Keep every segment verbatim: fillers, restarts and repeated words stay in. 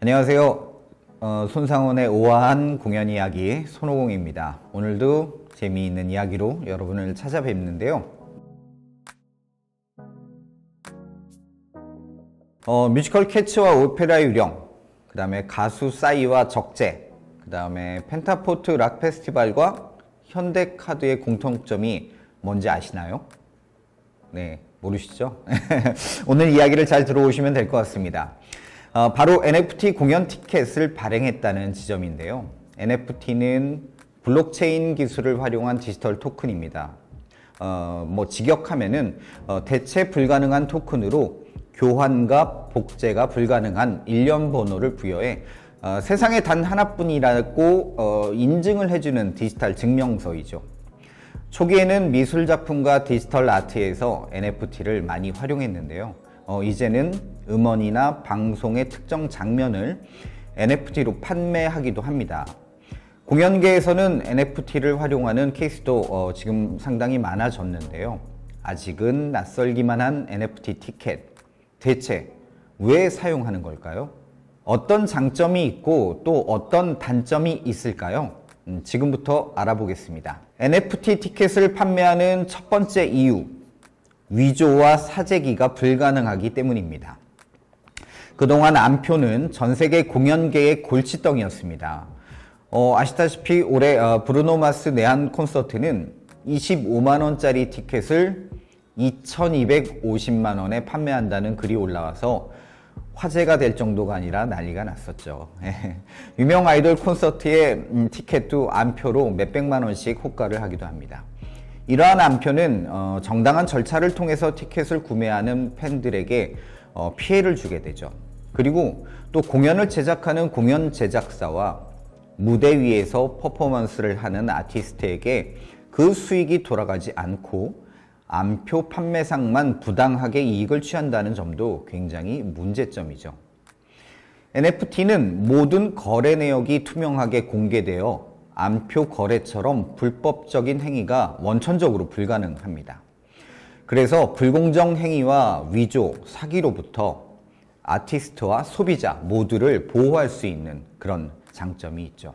안녕하세요. 어, 손상훈의 우아한 공연 이야기 손오공입니다. 오늘도 재미있는 이야기로 여러분을 찾아뵙는데요. 어, 뮤지컬 캐츠와 오페라 유령, 그 다음에 가수 싸이와 적재, 그 다음에 펜타포트 락 페스티벌과 현대카드의 공통점이 뭔지 아시나요? 네, 모르시죠? 오늘 이야기를 잘 들어오시면 될 것 같습니다. 어, 바로 엔에프티 공연 티켓을 발행했다는 지점인데요. 엔에프티는 블록체인 기술을 활용한 디지털 토큰입니다. 어, 뭐 직역하면은 어, 대체 불가능한 토큰으로 교환과 복제가 불가능한 일련 번호를 부여해 어, 세상에 단 하나뿐이라고 어, 인증을 해주는 디지털 증명서이죠. 초기에는 미술작품과 디지털 아트에서 엔에프티를 많이 활용했는데요. 어, 이제는 음원이나 방송의 특정 장면을 엔에프티로 판매하기도 합니다. 공연계에서는 엔에프티를 활용하는 케이스도 어, 지금 상당히 많아졌는데요. 아직은 낯설기만 한 엔에프티 티켓, 대체 왜 사용하는 걸까요? 어떤 장점이 있고 또 어떤 단점이 있을까요? 음, 지금부터 알아보겠습니다. 엔에프티 티켓을 판매하는 첫 번째 이유, 위조와 사재기가 불가능하기 때문입니다. 그동안 암표는 전 세계 공연계의 골칫덩이였습니다. 어, 아시다시피 올해 어, 브루노 마스 내한 콘서트는 이십오만 원짜리 티켓을 이천이백오십만 원에 판매한다는 글이 올라와서 화제가 될 정도가 아니라 난리가 났었죠. 유명 아이돌 콘서트의 음, 티켓도 암표로 몇백만 원씩 호가를 하기도 합니다. 이러한 암표는 어, 정당한 절차를 통해서 티켓을 구매하는 팬들에게 어, 피해를 주게 되죠. 그리고 또 공연을 제작하는 공연 제작사와 무대 위에서 퍼포먼스를 하는 아티스트에게 그 수익이 돌아가지 않고 암표 판매상만 부당하게 이익을 취한다는 점도 굉장히 문제점이죠. 엔에프티는 모든 거래 내역이 투명하게 공개되어 암표 거래처럼 불법적인 행위가 원천적으로 불가능합니다. 그래서 불공정 행위와 위조, 사기로부터 아티스트와 소비자 모두를 보호할 수 있는 그런 장점이 있죠.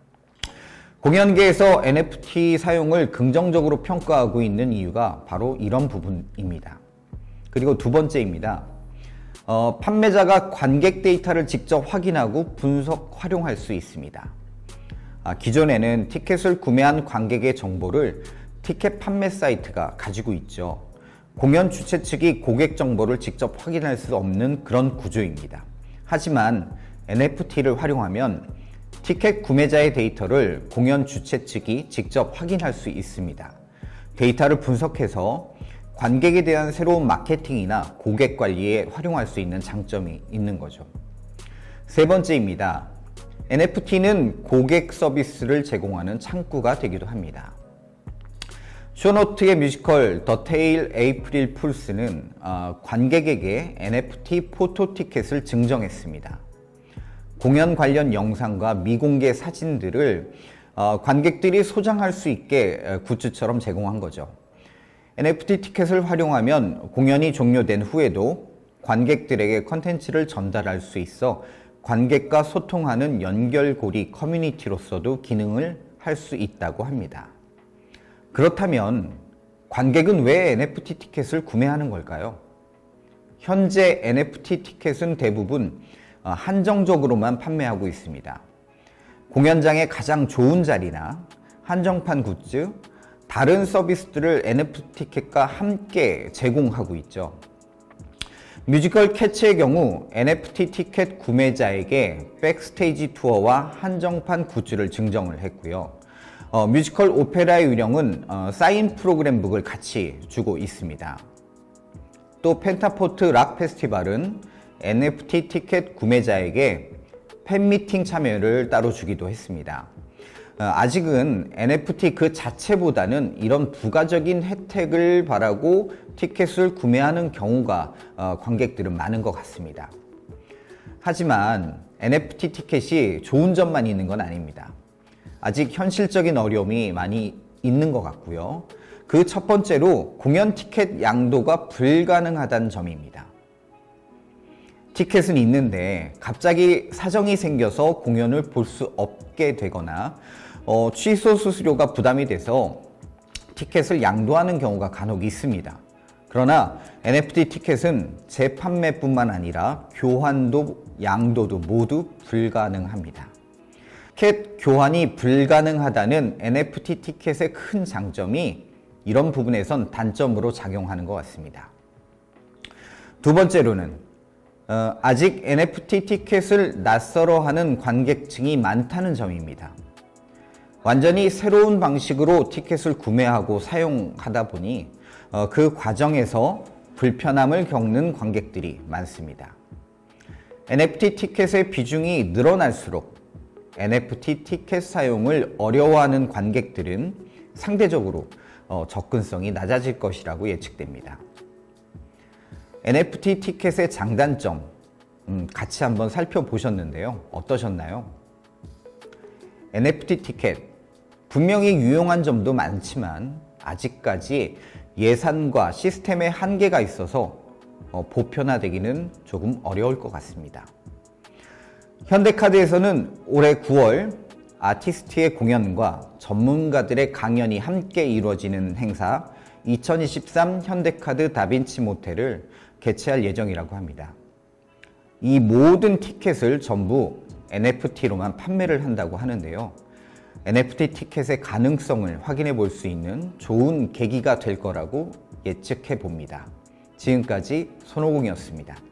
공연계에서 엔에프티 사용을 긍정적으로 평가하고 있는 이유가 바로 이런 부분입니다. 그리고 두 번째입니다. 어, 판매자가 관객 데이터를 직접 확인하고 분석, 활용할 수 있습니다. 아, 기존에는 티켓을 구매한 관객의 정보를 티켓 판매 사이트가 가지고 있죠. 공연 주최 측이 고객 정보를 직접 확인할 수 없는 그런 구조입니다. 하지만 엔에프티를 활용하면 티켓 구매자의 데이터를 공연 주최 측이 직접 확인할 수 있습니다. 데이터를 분석해서 관객에 대한 새로운 마케팅이나 고객 관리에 활용할 수 있는 장점이 있는 거죠. 세 번째입니다. 엔에프티는 고객 서비스를 제공하는 창구가 되기도 합니다. 쇼노트의 뮤지컬 더 테일 에이프릴 풀스는 어, 관객에게 엔에프티 포토 티켓을 증정했습니다. 공연 관련 영상과 미공개 사진들을 어, 관객들이 소장할 수 있게 굿즈처럼 제공한 거죠. 엔에프티 티켓을 활용하면 공연이 종료된 후에도 관객들에게 컨텐츠를 전달할 수 있어 관객과 소통하는 연결고리 커뮤니티로서도 기능을 할 수 있다고 합니다. 그렇다면 관객은 왜 엔에프티 티켓을 구매하는 걸까요? 현재 엔에프티 티켓은 대부분 한정적으로만 판매하고 있습니다. 공연장의 가장 좋은 자리나 한정판 굿즈, 다른 서비스들을 엔에프티 티켓과 함께 제공하고 있죠. 뮤지컬 캐츠의 경우 엔에프티 티켓 구매자에게 백스테이지 투어와 한정판 굿즈를 증정을 했고요. 어, 뮤지컬 오페라 유령은 어, 사인 프로그램북을 같이 주고 있습니다. 또 펜타포트 락 페스티벌은 엔에프티 티켓 구매자에게 팬미팅 참여를 따로 주기도 했습니다. 어, 아직은 엔에프티 그 자체보다는 이런 부가적인 혜택을 바라고 티켓을 구매하는 경우가 어, 관객들은 많은 것 같습니다. 하지만 엔에프티 티켓이 좋은 점만 있는 건 아닙니다. 아직 현실적인 어려움이 많이 있는 것 같고요. 그 첫 번째로 공연 티켓 양도가 불가능하다는 점입니다. 티켓은 있는데 갑자기 사정이 생겨서 공연을 볼 수 없게 되거나 어, 취소 수수료가 부담이 돼서 티켓을 양도하는 경우가 간혹 있습니다. 그러나 엔에프티 티켓은 재판매뿐만 아니라 교환도 양도도 모두 불가능합니다. 티켓 교환이 불가능하다는 엔에프티 티켓의 큰 장점이 이런 부분에선 단점으로 작용하는 것 같습니다. 두 번째로는 어, 아직 엔에프티 티켓을 낯설어하는 관객층이 많다는 점입니다. 완전히 새로운 방식으로 티켓을 구매하고 사용하다 보니 어, 그 과정에서 불편함을 겪는 관객들이 많습니다. 엔에프티 티켓의 비중이 늘어날수록 엔에프티 티켓 사용을 어려워하는 관객들은 상대적으로 어, 접근성이 낮아질 것이라고 예측됩니다. 엔에프티 티켓의 장단점 음, 같이 한번 살펴보셨는데요. 어떠셨나요? 엔에프티 티켓 분명히 유용한 점도 많지만 아직까지 예산과 시스템의 한계가 있어서 어, 보편화되기는 조금 어려울 것 같습니다. 현대카드에서는 올해 구월 아티스트의 공연과 전문가들의 강연이 함께 이루어지는 행사 이천이십삼 현대카드 다빈치 모텔을 개최할 예정이라고 합니다. 이 모든 티켓을 전부 엔에프티로만 판매를 한다고 하는데요. 엔에프티 티켓의 가능성을 확인해 볼 수 있는 좋은 계기가 될 거라고 예측해 봅니다. 지금까지 손오공이었습니다.